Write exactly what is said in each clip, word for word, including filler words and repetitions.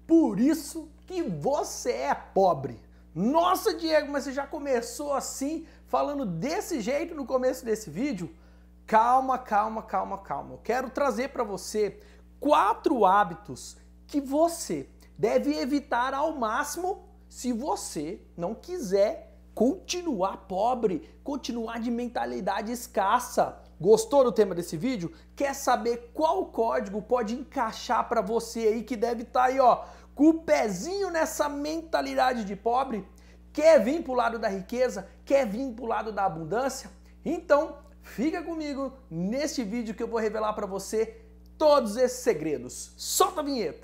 Por isso que você é pobre. Nossa, Diego, mas você já começou assim, falando desse jeito no começo desse vídeo? Calma, calma, calma, calma. Eu quero trazer para você quatro hábitos que você deve evitar ao máximo se você não quiser continuar pobre, continuar de mentalidade escassa. Gostou do tema desse vídeo? Quer saber qual código pode encaixar para você aí que deve estar aí, ó, com o pezinho nessa mentalidade de pobre? Quer vir pro lado da riqueza? Quer vir pro lado da abundância? Então, fica comigo neste vídeo que eu vou revelar para você todos esses segredos. Solta a vinheta!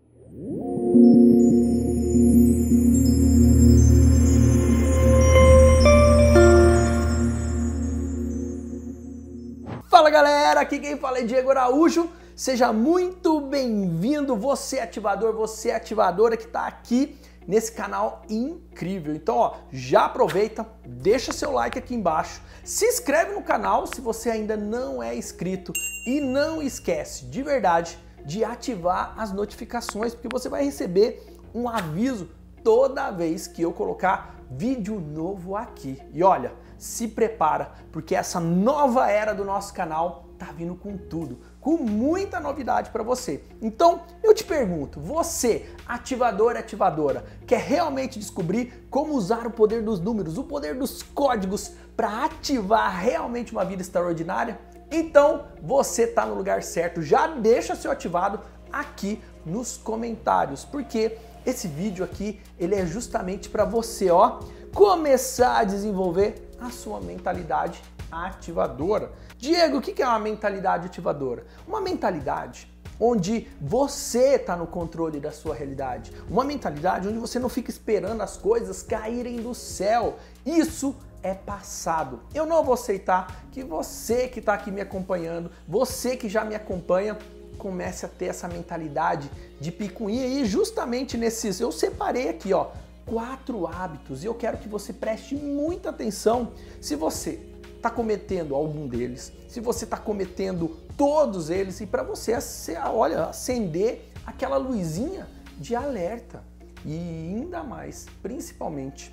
Fala galera, aqui quem fala é Diego Araújo, seja muito bem-vindo, você ativador, você ativadora que está aqui nesse canal incrível. Então ó, já aproveita, deixa seu like aqui embaixo, se inscreve no canal se você ainda não é inscrito e não esquece de verdade de ativar as notificações, porque você vai receber um aviso toda vez que eu colocar vídeo novo aqui. E olha, se prepara, porque essa nova era do nosso canal tá vindo com tudo, com muita novidade para você. Então, eu te pergunto, você, ativador e ativadora, quer realmente descobrir como usar o poder dos números, o poder dos códigos para ativar realmente uma vida extraordinária? Então, você tá no lugar certo. Já deixa seu ativado aqui nos comentários, porque esse vídeo aqui, ele é justamente para você, ó, começar a desenvolver a sua mentalidade ativadora. Diego, o que é uma mentalidade ativadora? Uma mentalidade onde você está no controle da sua realidade. Uma mentalidade onde você não fica esperando as coisas caírem do céu. Isso é passado. Eu não vou aceitar que você que está aqui me acompanhando, você que já me acompanha, comece a ter essa mentalidade de picuinha. E justamente nesses, eu separei aqui, ó, quatro hábitos, e eu quero que você preste muita atenção se você está cometendo algum deles, se você está cometendo todos eles, e para você, olha, acender aquela luzinha de alerta e ainda mais, principalmente,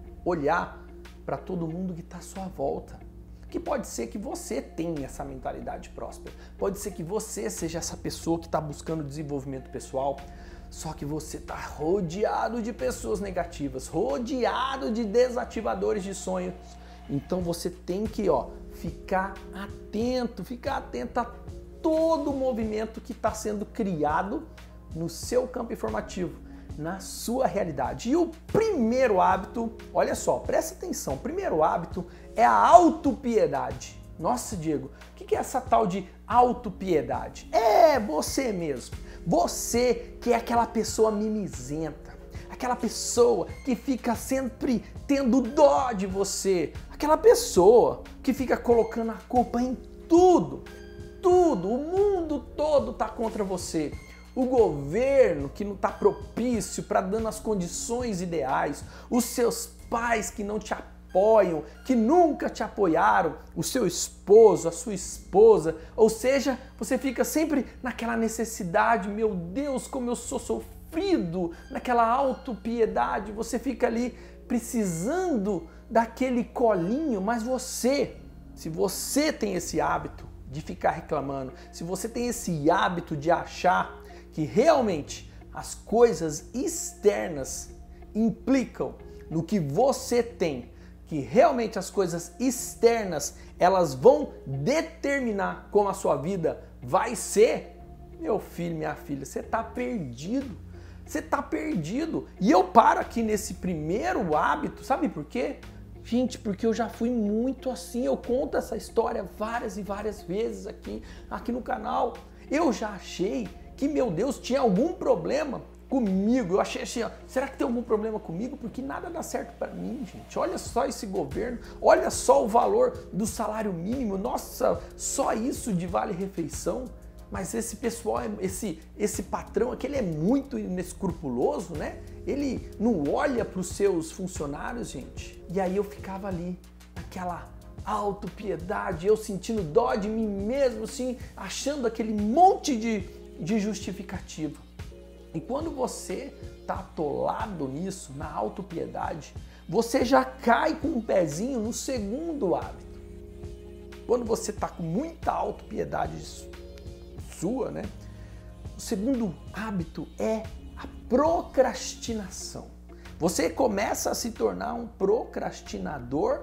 olhar para todo mundo que está à sua volta. Que pode ser que você tenha essa mentalidade próspera, pode ser que você seja essa pessoa que está buscando desenvolvimento pessoal, só que você está rodeado de pessoas negativas, rodeado de desativadores de sonhos. Então você tem que, ó, ficar atento, ficar atento a todo o movimento que está sendo criado no seu campo informativo, na sua realidade. E o primeiro hábito, olha só, presta atenção, o primeiro hábito é a autopiedade. Nossa, Diego, o que é essa tal de autopiedade? É você mesmo. Você que é aquela pessoa mimizenta, aquela pessoa que fica sempre tendo dó de você, aquela pessoa que fica colocando a culpa em tudo, tudo, o mundo todo tá contra você. O governo que não está propício para dando as condições ideais, os seus pais que não te apoiam, que nunca te apoiaram, o seu esposo, a sua esposa, ou seja, você fica sempre naquela necessidade, meu Deus, como eu sou sofrido, naquela autopiedade, você fica ali precisando daquele colinho, mas você, se você tem esse hábito de ficar reclamando, se você tem esse hábito de achar que realmente as coisas externas implicam no que você tem, que realmente as coisas externas elas vão determinar como a sua vida vai ser, meu filho, minha filha, você está perdido. Você está perdido. E eu paro aqui nesse primeiro hábito, sabe por quê? Gente, porque eu já fui muito assim, eu conto essa história várias e várias vezes aqui, aqui no canal. Eu já achei que, meu Deus, tinha algum problema comigo. Eu achei assim, ó, será que tem algum problema comigo? Porque nada dá certo para mim, gente. Olha só esse governo, olha só o valor do salário mínimo, nossa, só isso de vale-refeição. Mas esse pessoal, esse, esse patrão aqui, ele é muito inescrupuloso, né? Ele não olha para os seus funcionários, gente. E aí eu ficava ali, naquela autopiedade, eu sentindo dó de mim mesmo, assim, achando aquele monte de, de justificativa. E quando você está atolado nisso, na autopiedade, você já cai com um pezinho no segundo hábito. Quando você está com muita autopiedade sua, né? O segundo hábito é a procrastinação. Você começa a se tornar um procrastinador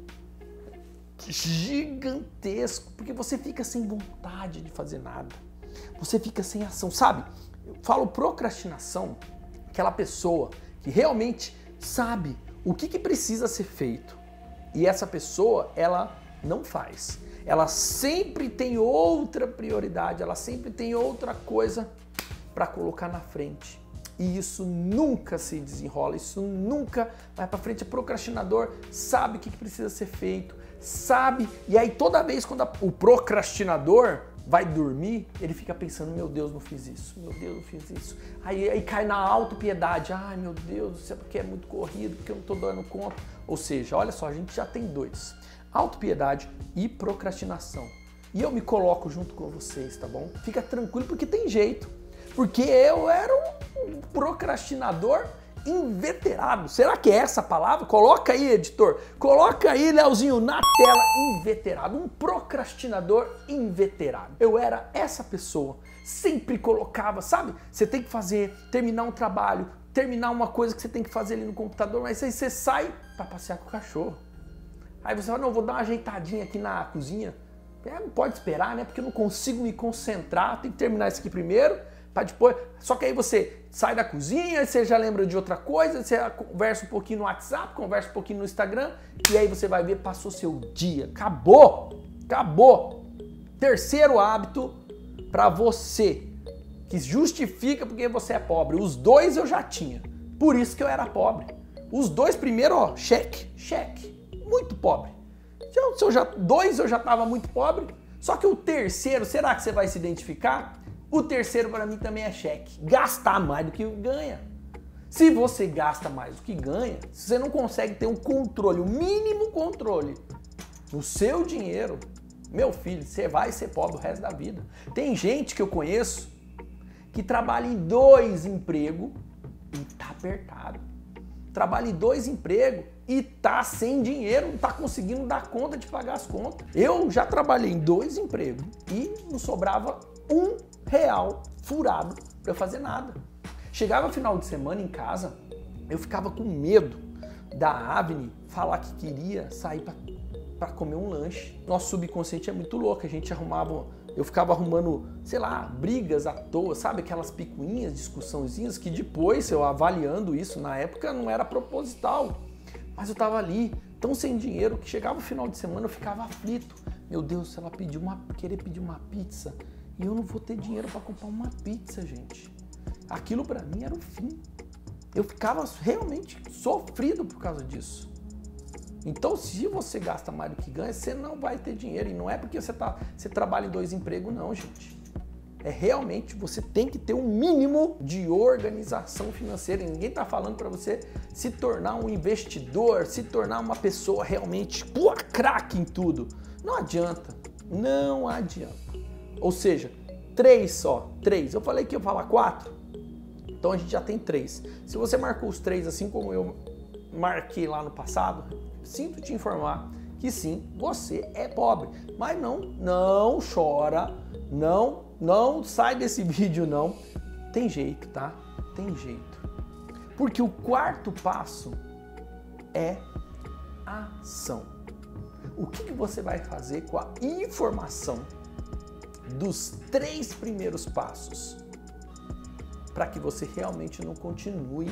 gigantesco, porque você fica sem vontade de fazer nada. Você fica sem ação, sabe? Eu falo procrastinação, aquela pessoa que realmente sabe o que, que precisa ser feito. E essa pessoa, ela não faz. Ela sempre tem outra prioridade, ela sempre tem outra coisa para colocar na frente. E isso nunca se desenrola, isso nunca vai para frente. O procrastinador sabe o que precisa ser feito, sabe. E aí toda vez quando a, o procrastinador vai dormir, ele fica pensando, meu Deus, não fiz isso, meu Deus, não fiz isso. Aí, aí cai na autopiedade, ai meu Deus do céu, porque é muito corrido, porque eu não estou dando conta. Ou seja, olha só, a gente já tem dois, autopiedade e procrastinação. E eu me coloco junto com vocês, tá bom? Fica tranquilo, porque tem jeito. Porque eu era um procrastinador inveterado. Será que é essa a palavra? Coloca aí, editor. Coloca aí, Leozinho, na tela. Inveterado. Um procrastinador inveterado. Eu era essa pessoa. Sempre colocava, sabe? Você tem que fazer, terminar um trabalho, terminar uma coisa que você tem que fazer ali no computador, mas aí você sai para passear com o cachorro. Aí você fala, não, vou dar uma ajeitadinha aqui na cozinha. É, não pode esperar, né? Porque eu não consigo me concentrar. Tem que terminar isso aqui primeiro. Pra depois, só que aí você sai da cozinha, você já lembra de outra coisa, você conversa um pouquinho no WhatsApp, conversa um pouquinho no Instagram, e aí você vai ver, passou seu dia. Acabou! Acabou! Terceiro hábito para você, que justifica porque você é pobre. Os dois eu já tinha, por isso que eu era pobre. Os dois primeiros, ó, cheque, cheque, muito pobre. Se eu já, dois eu já estava muito pobre, só que o terceiro, será que você vai se identificar? O terceiro para mim também é cheque. Gastar mais do que ganha. Se você gasta mais do que ganha, você não consegue ter um controle, o mínimo controle no seu dinheiro, meu filho, você vai ser pobre o resto da vida. Tem gente que eu conheço que trabalha em dois empregos e tá apertado. Trabalha em dois empregos e tá sem dinheiro, não tá conseguindo dar conta de pagar as contas. Eu já trabalhei em dois empregos e não sobrava um real furado para eu fazer nada. Chegava final de semana em casa, eu ficava com medo da Avni falar que queria sair para comer um lanche. Nosso subconsciente é muito louco, a gente arrumava, eu ficava arrumando, sei lá, brigas à toa, sabe? Aquelas picuinhas, discussãozinhas que depois, eu avaliando isso, na época não era proposital, mas eu tava ali, tão sem dinheiro, que chegava o final de semana eu ficava aflito. Meu Deus, se ela pedir uma, querer pedir uma pizza, e eu não vou ter dinheiro para comprar uma pizza, gente. Aquilo para mim era o fim. Eu ficava realmente sofrido por causa disso. Então, se você gasta mais do que ganha, você não vai ter dinheiro. E não é porque você, tá, você trabalha em dois empregos, não, gente. É realmente, você tem que ter um mínimo de organização financeira. E ninguém está falando para você se tornar um investidor, se tornar uma pessoa realmente pô, craque em tudo. Não adianta. Não adianta. Ou seja, três só, três. Eu falei que ia falar quatro, então a gente já tem três. Se você marcou os três assim como eu marquei lá no passado, sinto te informar que sim, você é pobre. Mas não, não chora, não, não sai desse vídeo não. Tem jeito, tá? Tem jeito. Porque o quarto passo é ação. O que que você vai fazer com a informação dos três primeiros passos para que você realmente não continue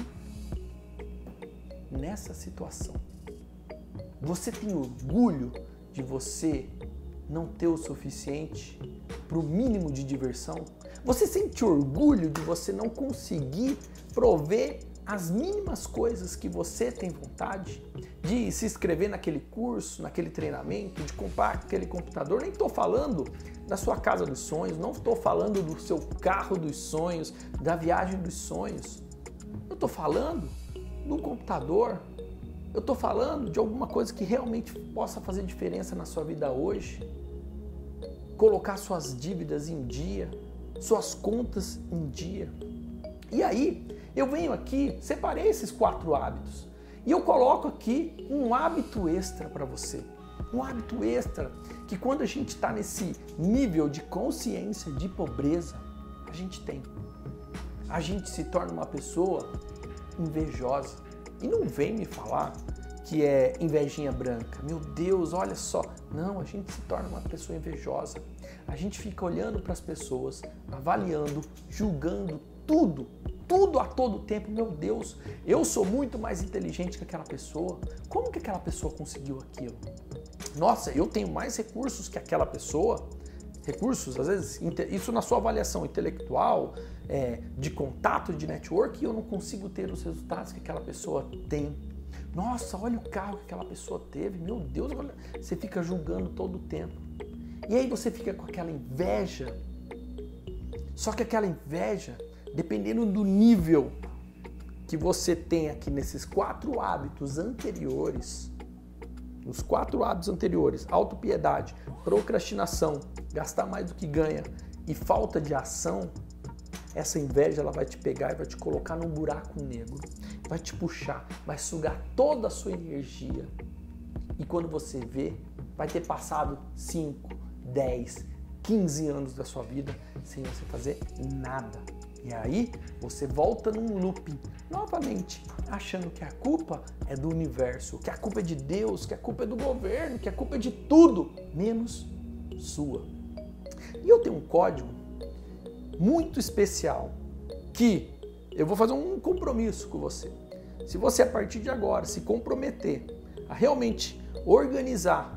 nessa situação? Você tem orgulho de você não ter o suficiente para o mínimo de diversão? Você sente orgulho de você não conseguir prover as mínimas coisas que você tem vontade? De se inscrever naquele curso, naquele treinamento, de comprar aquele computador? Nem estou falando da sua casa dos sonhos, não estou falando do seu carro dos sonhos, da viagem dos sonhos. Eu estou falando do computador. Eu estou falando de alguma coisa que realmente possa fazer diferença na sua vida hoje. Colocar suas dívidas em dia, suas contas em dia. E aí, eu venho aqui, separei esses quatro hábitos e eu coloco aqui um hábito extra para você. Um hábito extra que quando a gente está nesse nível de consciência de pobreza, a gente tem. A gente se torna uma pessoa invejosa. E não vem me falar que é invejinha branca. Meu Deus, olha só. Não, a gente se torna uma pessoa invejosa. A gente fica olhando para as pessoas, avaliando, julgando tudo, tudo a todo tempo. Meu Deus, eu sou muito mais inteligente que aquela pessoa. Como que aquela pessoa conseguiu aquilo? Nossa, eu tenho mais recursos que aquela pessoa. Recursos, às vezes, isso na sua avaliação intelectual, é, de contato, de network, eu não consigo ter os resultados que aquela pessoa tem. Nossa, olha o carro que aquela pessoa teve. Meu Deus, olha, você fica julgando todo o tempo. E aí você fica com aquela inveja. Só que aquela inveja, dependendo do nível que você tem aqui nesses quatro hábitos anteriores, os quatro hábitos anteriores, autopiedade, procrastinação, gastar mais do que ganha e falta de ação, essa inveja ela vai te pegar e vai te colocar num buraco negro, vai te puxar, vai sugar toda a sua energia. E quando você vê, vai ter passado cinco, dez, quinze anos da sua vida sem você fazer nada. E aí você volta num looping, novamente, achando que a culpa é do universo, que a culpa é de Deus, que a culpa é do governo, que a culpa é de tudo, menos sua. E eu tenho um código muito especial que eu vou fazer um compromisso com você. Se você, a partir de agora, se comprometer a realmente organizar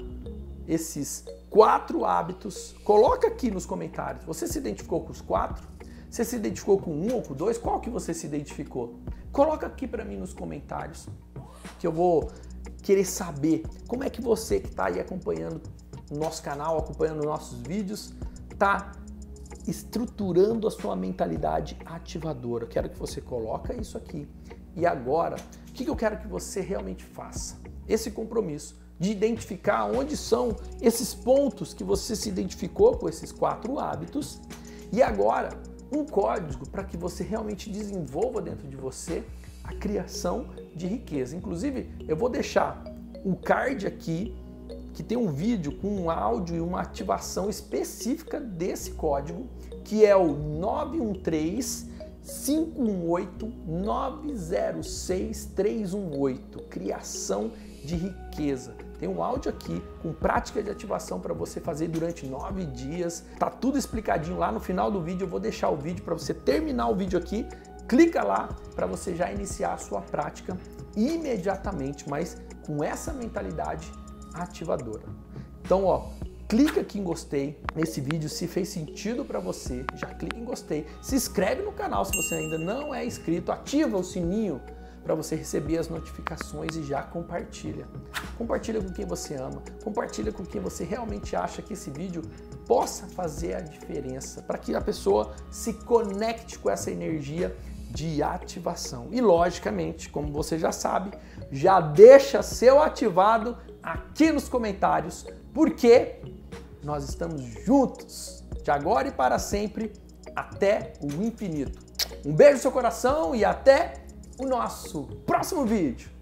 esses quatro hábitos, coloca aqui nos comentários. Você se identificou com os quatro? Você se identificou com um ou com dois? Qual que você se identificou? Coloca aqui para mim nos comentários, que eu vou querer saber como é que você que está aí acompanhando o nosso canal, acompanhando nossos vídeos, está estruturando a sua mentalidade ativadora. Eu quero que você coloque isso aqui. E agora, o que eu quero que você realmente faça? Esse compromisso de identificar onde são esses pontos que você se identificou com esses quatro hábitos. E agora, um código para que você realmente desenvolva dentro de você a criação de riqueza. Inclusive, eu vou deixar um card aqui que tem um vídeo com um áudio e uma ativação específica desse código, que é o nove um três, cinco um oito, nove zero seis, três um oito, criação de riqueza. Tem um áudio aqui com prática de ativação para você fazer durante nove dias. Tá tudo explicadinho lá no final do vídeo. Eu vou deixar o vídeo para você terminar o vídeo aqui. Clica lá para você já iniciar a sua prática imediatamente, mas com essa mentalidade ativadora. Então, ó, clica aqui em gostei nesse vídeo se fez sentido para você. Já clica em gostei. Se inscreve no canal se você ainda não é inscrito. Ativa o sininho para você receber as notificações e já compartilha. Compartilha com quem você ama, compartilha com quem você realmente acha que esse vídeo possa fazer a diferença, para que a pessoa se conecte com essa energia de ativação. E logicamente, como você já sabe, já deixa seu ativado aqui nos comentários, porque nós estamos juntos, de agora e para sempre, até o infinito. Um beijo no seu coração e até o nosso próximo vídeo.